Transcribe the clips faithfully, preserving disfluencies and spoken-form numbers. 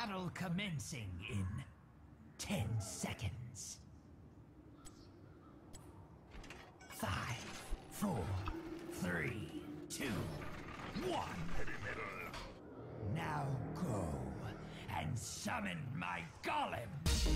Battle commencing in ten seconds. Five, four, three, two, one. Heavy metal. Now go and summon my golem.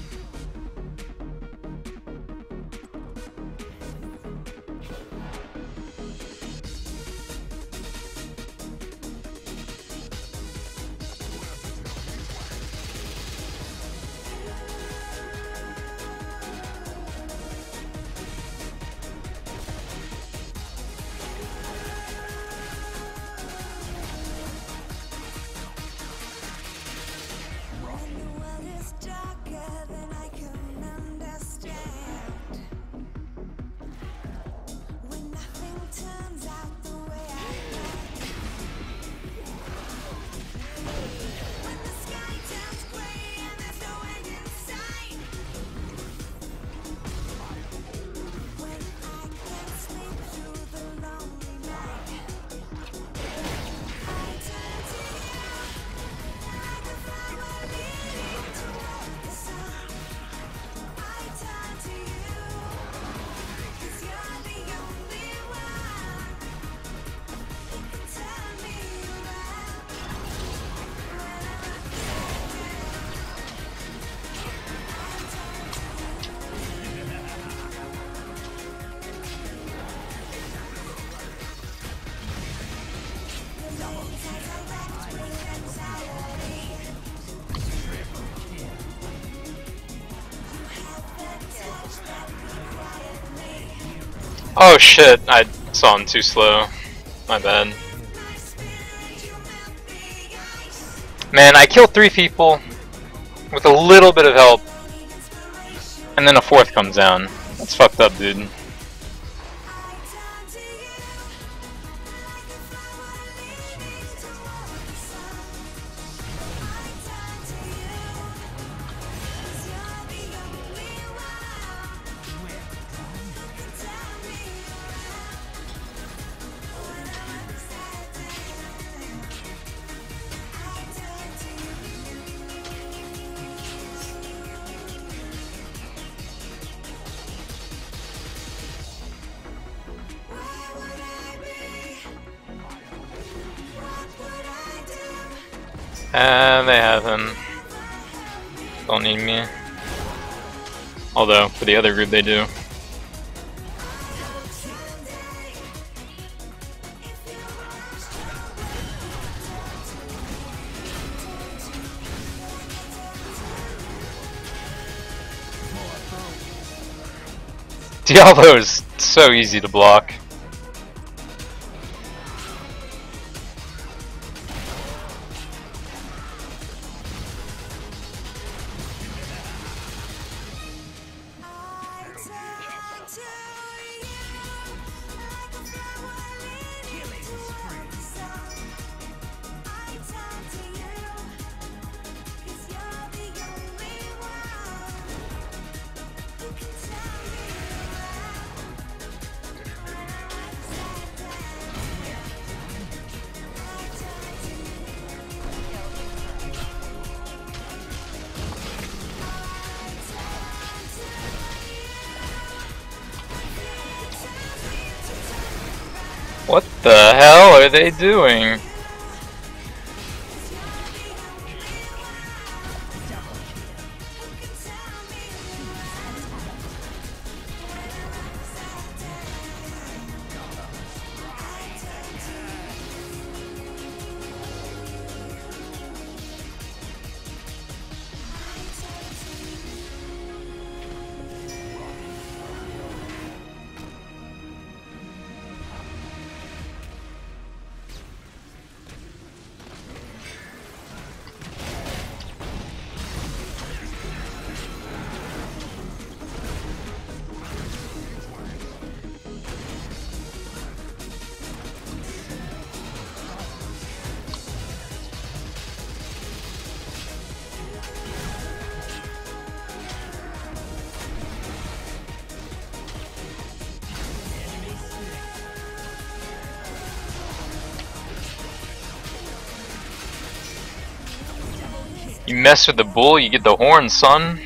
Oh shit, I saw him too slow. My bad. Man, I killed three people with a little bit of help, and then a fourth comes down. That's fucked up, dude. And they have him. Don't need me. Although, for the other group they do. Diablo is so easy to block. What the hell are they doing? You mess with the bull, you get the horn, son.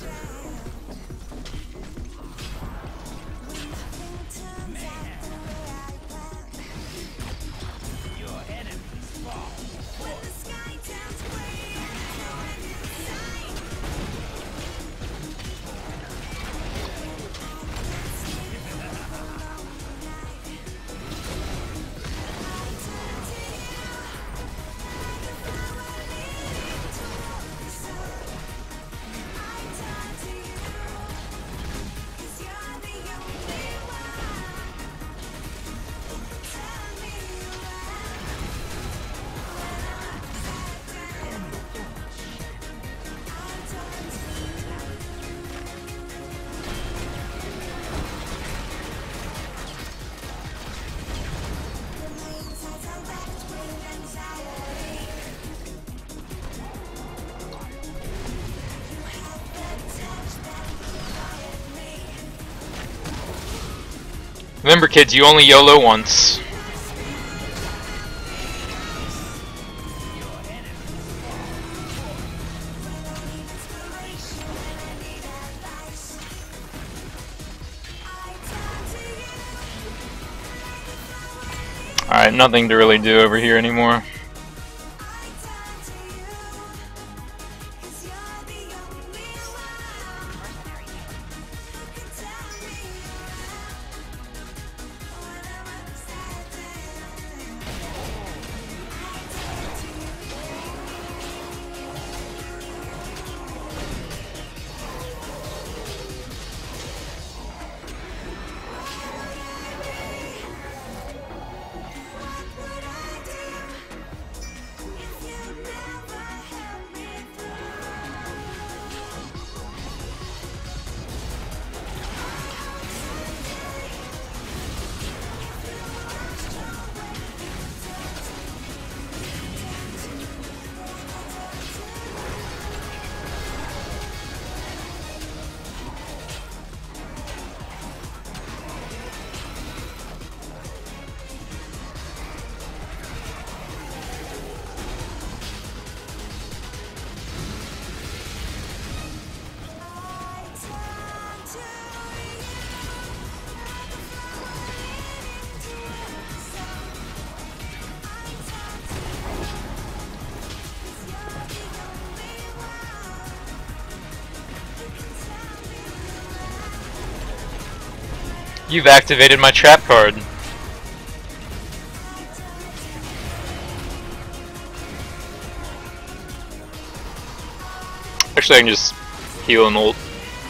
Remember, kids, you only YOLO once. Alright, nothing to really do over here anymore. You've activated my trap card. Actually, I can just heal and ult.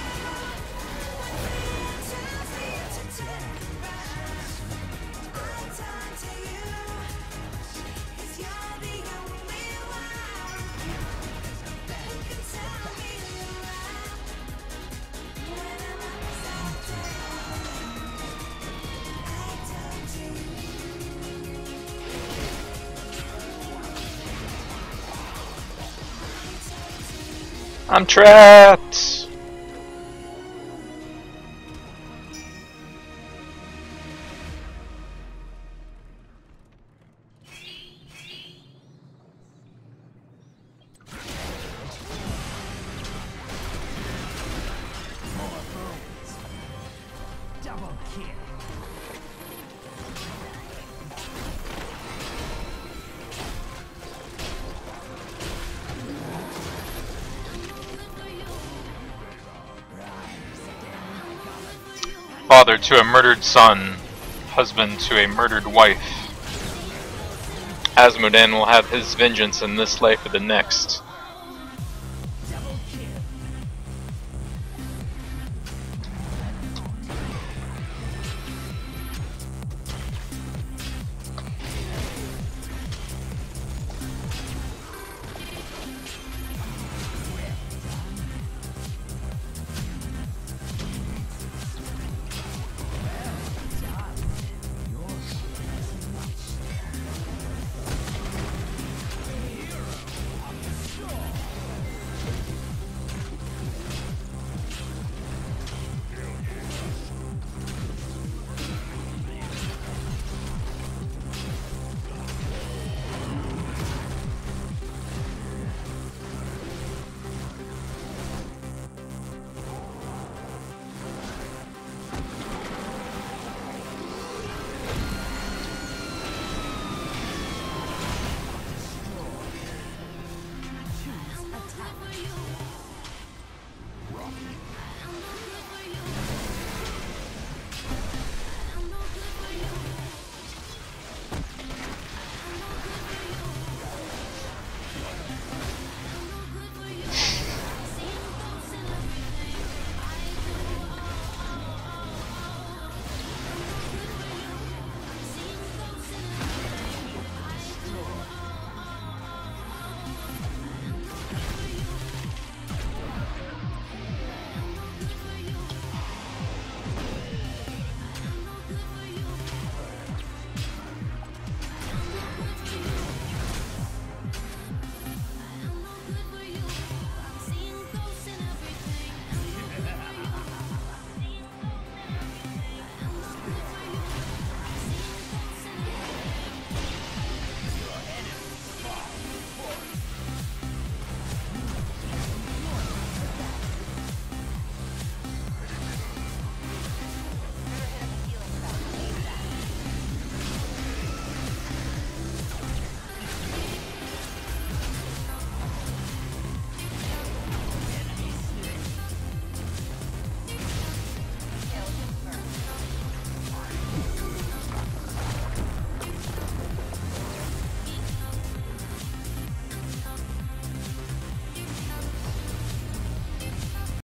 I'm trapped! Double kill. Father to a murdered son, husband to a murdered wife. Asmodan will have his vengeance in this life or the next.